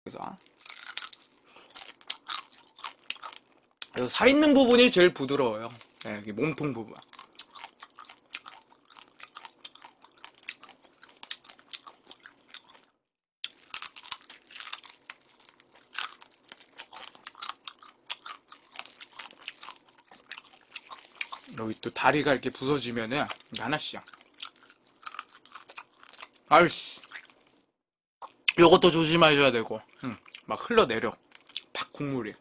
그래서 살 있는 부분이 제일 부드러워요. 네, 여기 몸통 부분. 여기 또 다리가 이렇게 부서지면은 하나씩. 아이씨. 요것도 조심하셔야 되고. 막 흘러내려. 팍 국물이.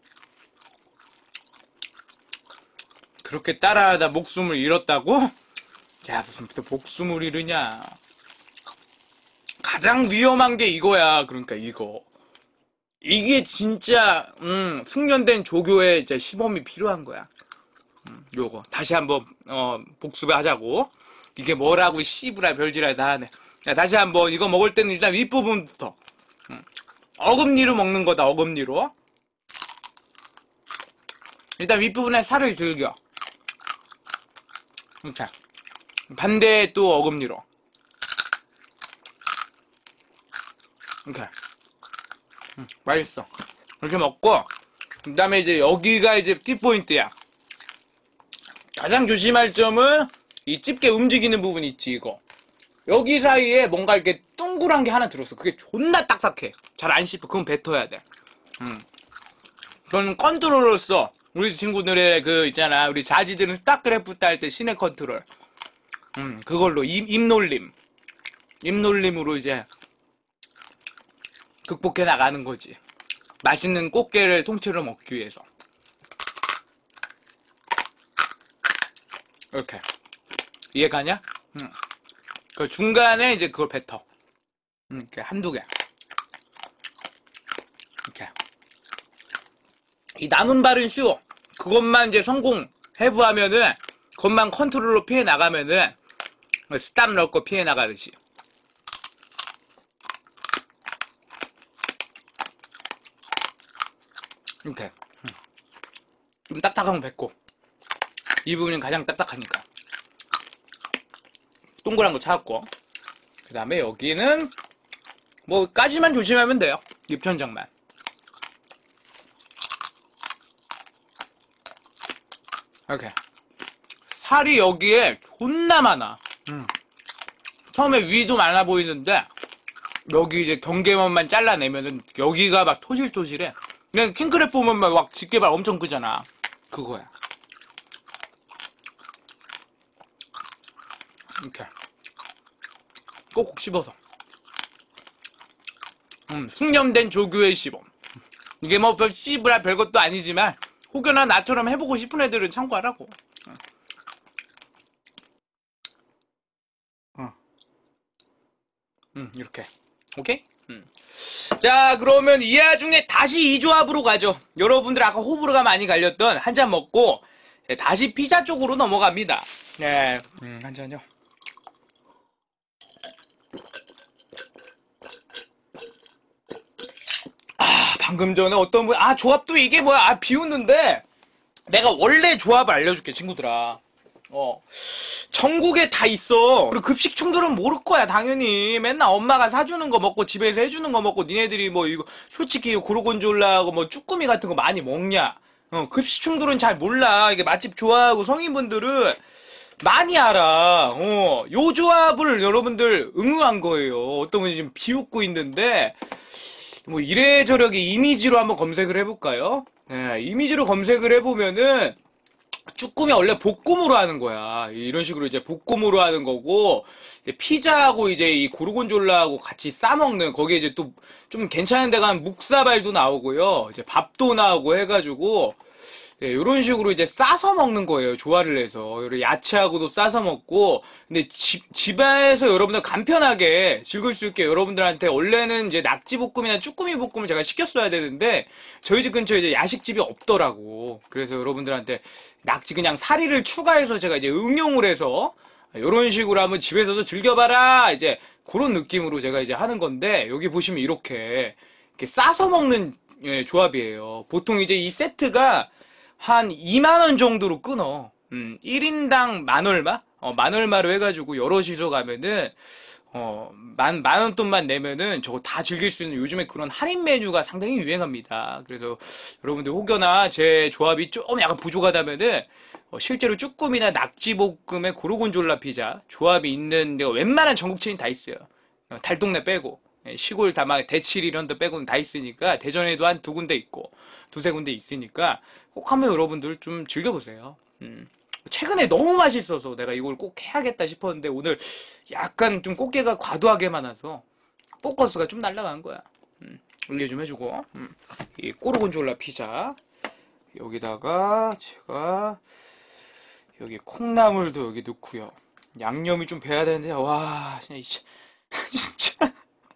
그렇게 따라하다 목숨을 잃었다고? 야, 무슨 또 목숨을 잃으냐. 가장 위험한 게 이거야. 그러니까 이거. 이게 진짜 숙련된 조교의 이제 시범이 필요한 거야. 요거 다시 한번 복습하자고. 이게 뭐라고 씨부라 별지라 다 하네. 자, 다시 한번 이거 먹을 때는 일단 윗부분부터 어금니로 먹는 거다. 어금니로. 일단 윗부분에 살을 즐겨. 이렇게 반대에 또 어금니로 이렇게. 맛있어. 이렇게 먹고 그 다음에 이제 여기가 이제 키포인트야. 가장 조심할 점은 이 집게 움직이는 부분 있지. 이거 여기 사이에 뭔가 이렇게 둥그란 게 하나 들었어. 그게 존나 딱딱해. 잘 안 씹혀. 그건 뱉어야 돼. 그건 컨트롤로서 우리 친구들의 그 있잖아, 우리 자지들은 스타크래프트 할 때 시내 컨트롤, 그걸로 입놀림으로 이제 극복해 나가는 거지. 맛있는 꽃게를 통째로 먹기 위해서. 이렇게. 이해가냐? 그 중간에 이제 그걸 뱉어. 이렇게 한두 개. 이렇게. 이 남은 발은 쉬워. 그것만 이제 성공 해부하면은, 그것만 컨트롤로 피해 나가면은, 스탑 넣고 피해 나가듯이. 이렇게. 좀 딱딱한 거 뱉고. 이 부분이 가장 딱딱하니까. 동그란 거 찾았고. 그 다음에 여기는, 까지만 조심하면 돼요. 입천장만. 이렇게. 살이 여기에 존나 많아. 처음에 위도 많아 보이는데, 여기 이제 경계선만 잘라내면은, 여기가 막 토실토실해. 그냥 킹크랩 보면 막 집게발 엄청 크잖아. 그거야. 이렇게. 꼭꼭 씹어서. 숙련된 조교의 시범. 이게 뭐 별 씹으라 별것도 아니지만, 혹여나 나처럼 해보고 싶은 애들은 참고하라고. 이렇게. 오케이? 자, 그러면 이 와중에 다시 이 조합으로 가죠. 여러분들 아까 호불호가 많이 갈렸던 한 잔 먹고, 다시 피자 쪽으로 넘어갑니다. 네, 한 잔요. 방금 전에 어떤 분, 조합도 이게 뭐야, 비웃는데, 내가 원래 조합을 알려줄게, 친구들아. 전국에 다 있어. 그리고 급식 충들은 모를 거야, 당연히. 맨날 엄마가 사주는 거 먹고, 집에서 해주는 거 먹고, 니네들이 뭐, 이거, 솔직히 고르곤졸라하고 뭐, 쭈꾸미 같은 거 많이 먹냐? 급식 충들은 잘 몰라. 이게 맛집 좋아하고 성인분들은 많이 알아. 요 조합을 여러분들 응유한 거예요. 어떤 분이 지금 비웃고 있는데, 뭐 이래저래 이미지로 한번 검색을 해볼까요? 네, 이미지로 검색을 해보면은 쭈꾸미 원래 볶음으로 하는 거야. 이런 식으로 이제 볶음으로 하는 거고, 이제 피자하고 이제 이 고르곤졸라하고 같이 싸먹는, 거기에 이제 또 좀 괜찮은 데가 묵사발도 나오고요. 이제 밥도 나오고 해가지고, 네, 이런 식으로 이제 싸서 먹는 거예요. 조화를 해서. 야채하고도 싸서 먹고. 근데 집에서 여러분들 간편하게 즐길 수 있게 여러분들한테 원래는 이제 낙지볶음이나 쭈꾸미 볶음을 제가 시켰어야 되는데, 저희 집 근처에 이제 야식집이 없더라고. 그래서 여러분들한테 낙지 그냥 사리를 추가해서 제가 이제 응용을 해서, 이런 식으로 한번 집에서도 즐겨봐라. 이제 그런 느낌으로 제가 이제 하는 건데, 여기 보시면 이렇게 싸서 먹는 조합이에요. 보통 이제 이 세트가 한 2만원 정도로 끊어. 1인당 만얼마? 만얼마로 해가지고 여럿이서 가면은, 만 원 돈만 내면은 저거 다 즐길 수 있는 요즘에 그런 할인 메뉴가 상당히 유행합니다. 그래서 여러분들 혹여나 제 조합이 좀 약간 부족하다면은 실제로 쭈꾸미나 낙지볶음에 고르곤졸라 피자 조합이 있는 데가 웬만한 전국 체인 다 있어요. 달동네 빼고 시골 다막 대칠 이런 데 빼고는 다 있으니까 대전에도 한 두 군데 있고 두세 군데 있으니까 꼭 한번 여러분들 좀 즐겨보세요. 최근에 너무 맛있어서 내가 이걸 꼭 해야겠다 싶었는데 오늘 약간 좀 꽃게가 과도하게 많아서 포커스가 좀 날라간 거야. 이해 좀 해주고 이 꼬르곤졸라 피자 여기다가 제가 여기 콩나물도 여기 넣고요. 양념이 좀 배야 되는데 와 진짜 진짜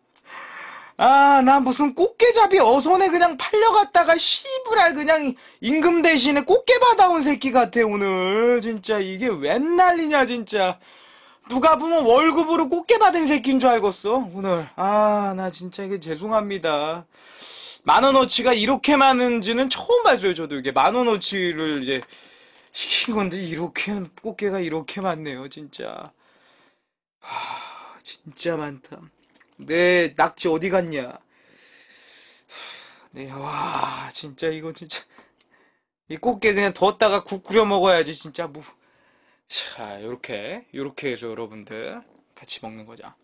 나 무슨 꽃게잡이 어선에 그냥 팔려갔다가 씨부랄 그냥 임금 대신에 꽃게 받아온 새끼 같아 오늘 진짜 이게 웬 난리냐 진짜 누가 보면 월급으로 꽃게 받은 새끼인 줄 알겠어 오늘 나 진짜 이게 죄송합니다 10,000원어치가 이렇게 많은지는 처음 봤어요 저도 이게 10,000원어치를 이제 시킨 건데 이렇게 꽃게가 이렇게 많네요 진짜 진짜 많다 내 낙지 어디 갔냐 네, 와, 진짜 이거 진짜 이 꽃게 그냥 뒀다가 국 끓여 먹어야지 진짜 뭐. 자, 요렇게 해서 여러분들 같이 먹는 거죠.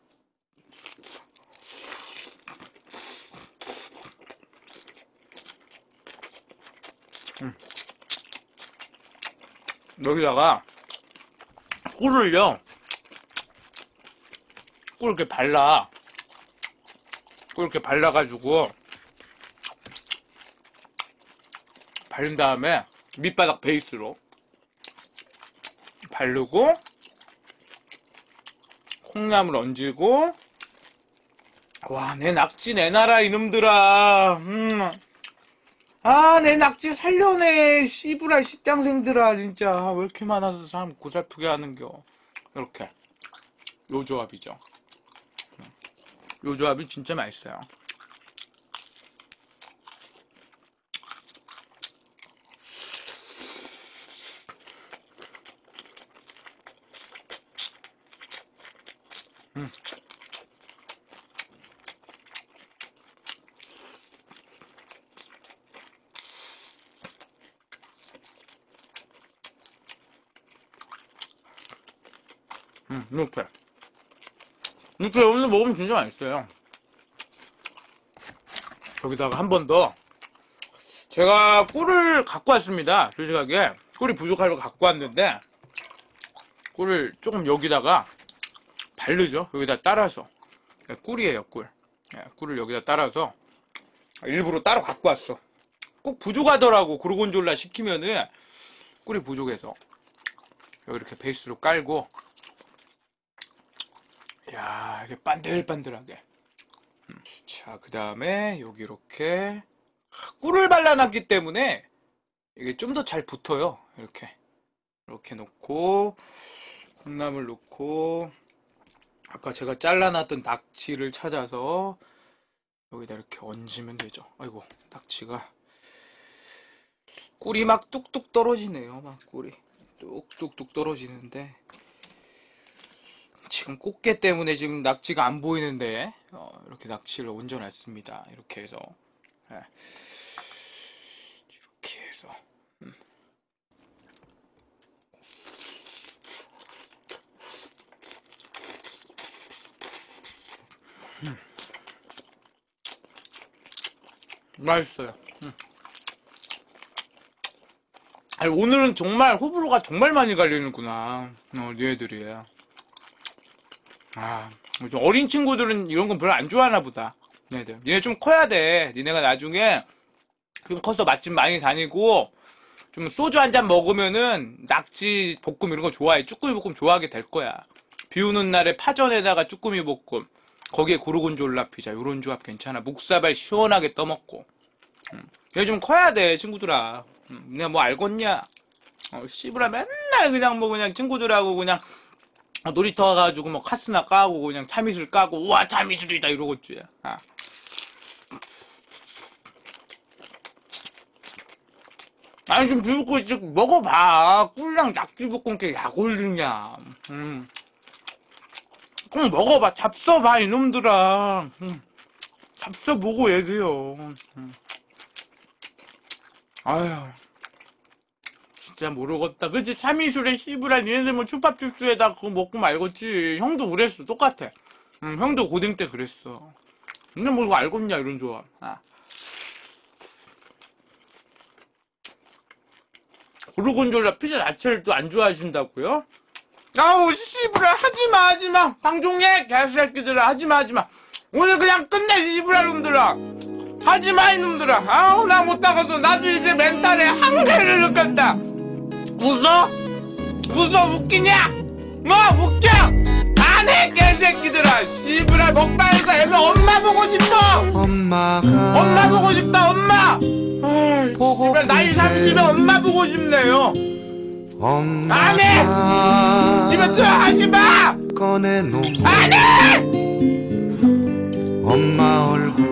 음. 여기다가 꿀을요. 꿀 이렇게 발라. 꿀 이렇게 발라가지고 바른 다음에 밑바닥 베이스로 바르고 콩나물 얹고 와, 내 낙지 내놔라 이놈들아. 내 낙지 살려내 씨부랄 식당생들아 진짜 왜 이렇게 많아서 사람 고살프게 하는겨. 이렇게 요 조합이죠. 요 조합이 진짜 맛있어요. 이렇게 오늘 먹으면 진짜 맛있어요. 여기다가 한 번 더 제가 꿀을 갖고 왔습니다. 솔직하게 꿀이 부족해서 갖고 왔는데 꿀을 조금 여기다가 바르죠. 여기다 따라서 꿀이에요 꿀. 꿀을 여기다 따라서 일부러 따로 갖고 왔어. 꼭 부족하더라고. 고르곤졸라 시키면은 꿀이 부족해서 여기 이렇게 베이스로 깔고 야 이게 반들반들하게 자 그 다음에 여기 이렇게 꿀을 발라놨기 때문에 이게 좀 더 잘 붙어요. 이렇게 놓고 콩나물 넣고 아까 제가 잘라놨던 낙지를 찾아서 여기다 이렇게 얹으면 되죠. 아이고 낙지가 꿀이 막 뚝뚝 떨어지네요. 막 꿀이 뚝뚝뚝 떨어지는데 지금 꽃게 때문에 지금 낙지가 안 보이는데 이렇게 낙지를 얹어놨습니다. 이렇게 해서 이렇게 해서 맛있어요. 아니, 오늘은 정말 호불호가 정말 많이 갈리는구나. 얘들이. 좀 어린 친구들은 이런 건 별로 안 좋아하나 보다. 얘네들. 니네 좀 커야 돼. 니네가 나중에 좀 커서 맛집 많이 다니고 좀 소주 한 잔 먹으면은 낙지 볶음 이런 거 좋아해. 쭈꾸미 볶음 좋아하게 될 거야. 비 오는 날에 파전에다가 쭈꾸미 볶음. 거기에 고르곤졸라 피자. 요런 조합 괜찮아. 묵사발 시원하게 떠먹고. 얘 좀 커야 돼, 친구들아. 내가 뭐 알겠냐? 씨부라 맨날 그냥 뭐 그냥 친구들하고 그냥 놀이터 가가지고 뭐 카스나 까고 그냥 참이슬 까고 우와 참이슬이다 이러고 있지. 아니 좀 비웃고 이제 먹어봐. 꿀랑 낙지볶음 게 약 올리냐. 꼭 먹어봐. 잡숴봐 이놈들아. 잡숴보고 얘기해요. 아휴 진짜 모르겠다. 그치? 참이슬에 씨부라 니네들 뭐 초밥죽수에다 그거 먹고 말겠지. 형도 그랬어. 똑같아. 형도 고딩 때 그랬어. 근데 뭐 이거 알겠냐 이런 조합. 고르곤졸라 피자 자체를 또 안 좋아하신다고요? 아우 씨부라 하지마 방종해 개새끼들아 하지마 오늘 그냥 끝내 씨부라 놈들아 하지마 이놈들아. 아우 나 못하겠어. 나도 이제 멘탈에 한계를 느꼈다. 웃어 웃기냐? 웃겨 안해 개새끼들아. 씨부라 먹방에서 애들 엄마 보고 싶어. 엄마 보고 싶다. 엄마. 씨부라 나이 30에 엄마 보고 싶네요. 안해! 이거 저 하지마! 안해! 엄마 얼굴